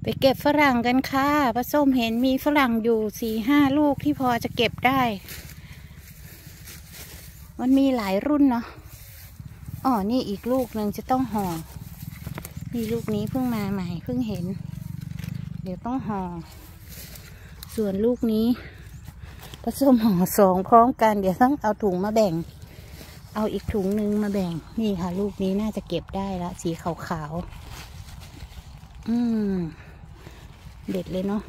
ไปเก็บฝรั่งกันค่ะป้าส้มเห็นมีฝรั่งอยู่4-5 ลูกที่พอจะเก็บได้มันมีหลายรุ่นเนาะอ๋อนี่อีกลูกหนึ่งจะต้องห่อนี่ลูกนี้เพิ่งมาใหม่เพิ่งเห็นเดี๋ยวต้องห่อส่วนลูกนี้ป้าส้มห่อ2พร้อมกันเดี๋ยวต้องเอาถุงมาแบ่งเอาอีกถุงหนึ่งมาแบ่งนี่ค่ะลูกนี้น่าจะเก็บได้ละสีขาวๆเด็ดเลยเนาะ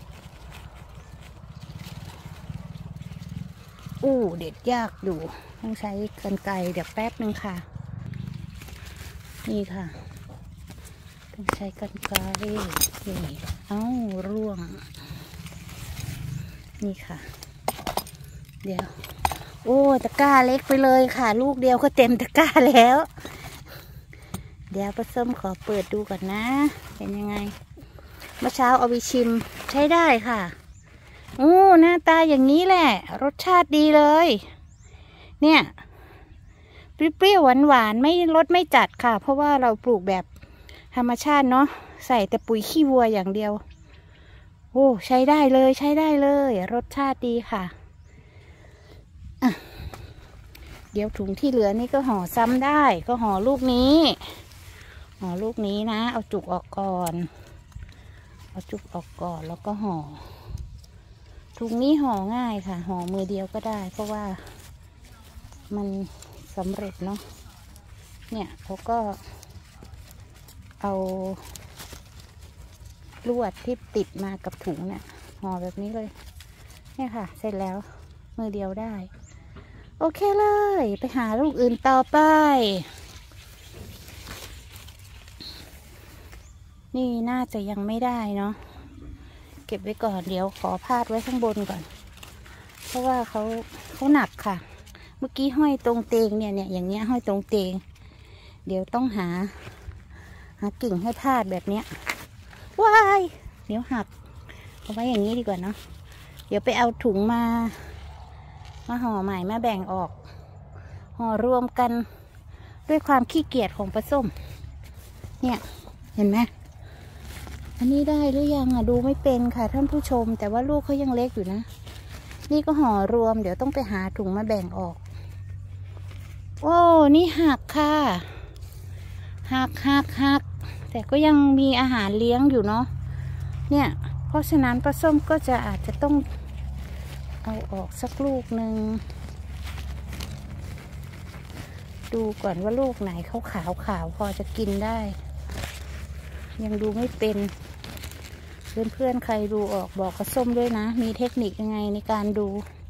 เด็ดยากอยู่ต้องใช้กรรไกรเดี๋ยวแป๊บนึงค่ะนี่ค่ะต้องใช้กรรไกรนี่ร่วงนี่ค่ะเดี๋ยวตะกร้าเล็กไปเลยค่ะลูกเดียวก็เต็มตะกร้าแล้วเดี๋ยวป้าส้มขอเปิดดูก่อนนะเป็นยังไงเมื่อเช้าเอาไปชิมใช้ได้ค่ะหน้าตาอย่างนี้แหละรสชาติดีเลยเนี่ยเปรี้ยวหวานไม่รสไม่จัดค่ะเพราะว่าเราปลูกแบบธรรมชาติเนาะใส่แต่ปุ๋ยขี้วัวอย่างเดียวใช้ได้เลยใช้ได้เลยรสชาติดีค่ะเดี๋ยวถุงที่เหลือนี่ก็ห่อซ้ำได้ก็ห่อลูกนี้นะเอาจุกออกก่อนแล้วก็ห่อถุงนี้ห่อง่ายค่ะห่อมือเดียวก็ได้เพราะว่ามันสำเร็จเนาะเนี่ยเขาก็เอาลวดที่ติดมากับถุงเนี่ยห่อแบบนี้เลยเนี่ยค่ะเสร็จแล้วมือเดียวได้โอเคเลยไปหาลูกอื่นต่อไปนี่น่าจะยังไม่ได้เนาะเก็บไว้ก่อนเดี๋ยวขอพาดไว้ข้างบนก่อนเพราะว่าเขาหนักค่ะเมื่อกี้ห้อยตรงเตงเนี่ยอย่างเงี้ยห้อยตรงเตงเดี๋ยวต้องหากิ่งให้พาดแบบเนี้ยว้ายเดี๋ยวหักเอาไว้อย่างนี้ดีกว่าเนาะเดี๋ยวไปเอาถุงมาห่อใหม่มาแบ่งออกห่อรวมกันด้วยความขี้เกียจของป้าส้มเนี่ยเห็นไหมอันนี้ได้หรือยังดูไม่เป็นค่ะท่านผู้ชมแต่ว่าลูกเขายังเล็กอยู่นะนี่ก็ห่อรวมเดี๋ยวต้องไปหาถุงมาแบ่งออกนี่หักค่ะหักแต่ก็ยังมีอาหารเลี้ยงอยู่เนาะเนี่ยเพราะฉะนั้นป้าส้มก็จะอาจจะต้องเอาออกสักลูกหนึ่งดูก่อนว่าลูกไหนเขาขาวพอจะกินได้ยังดูไม่เป็นเพื่อนใครดูออกบอกป้าส้มด้วยนะมีเทคนิคยังไงในการดู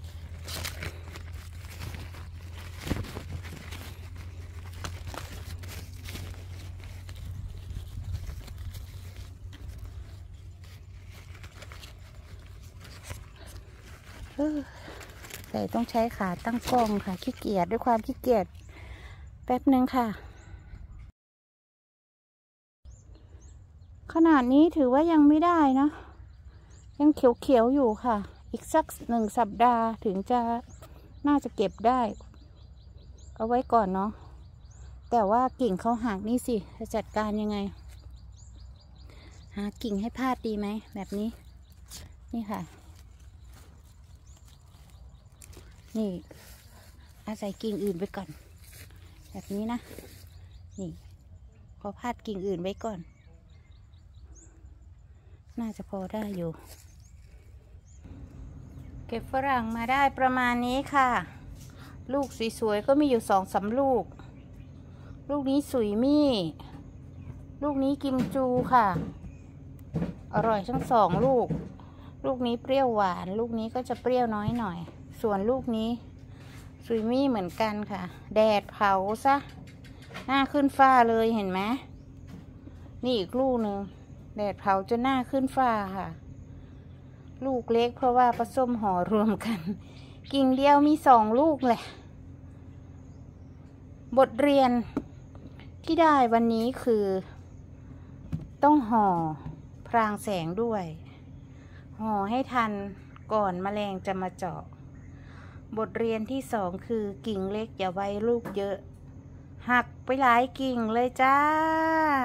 แต่ต้องใช้ขาตั้งกล้องค่ะขี้เกียจด้วยความขี้เกียจแป๊บนึงค่ะขนาดนี้ถือว่ายังไม่ได้นะยังเขียวอยู่ค่ะอีกสัก1 สัปดาห์ถึงจะน่าจะเก็บได้เอาไว้ก่อนเนาะแต่ว่ากิ่งเขาหักนี่สิจะจัดการยังไงหากิ่งให้พาดดีไหมแบบนี้นี่ค่ะนี่อาศัยกิ่งอื่นไปก่อนแบบนี้นะนี่พอพาดกิ่งอื่นไว้ก่อนน่าจะพอได้อยู่เก็บฝรั่งมาได้ประมาณนี้ค่ะลูกสวยๆก็มีอยู่2-3 ลูกลูกนี้สุยมี่ลูกนี้กิมจูค่ะอร่อยทั้ง2 ลูกลูกนี้เปรี้ยวหวานลูกนี้ก็จะเปรี้ยวน้อยหน่อยส่วนลูกนี้สุยมี่เหมือนกันค่ะแดดเผาซะหน้าขึ้นฟ้าเลยเห็นไหมนี่อีกลูกหนึ่งแดดเผาจนหน้าขึ้นฟ้าค่ะลูกเล็กเพราะว่าป้าส้มห่อรวมกันกิ่งเดียวมี2 ลูกแหละบทเรียนที่ได้วันนี้คือต้องห่อพรางแสงด้วยห่อให้ทันก่อนแมลงจะมาเจาะบทเรียนที่2คือกิ่งเล็กอย่าไว้ลูกเยอะหักไปหลายกิ่งเลยจ้า